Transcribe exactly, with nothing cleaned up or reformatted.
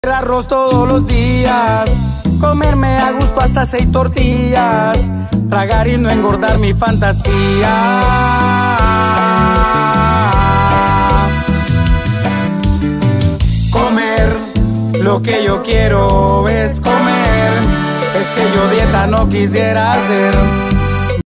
Arroz todos los días, comerme a gusto hasta seis tortillas, tragar y no engordar mi fantasía. Comer, lo que yo quiero es comer, es que yo dieta no quisiera hacer.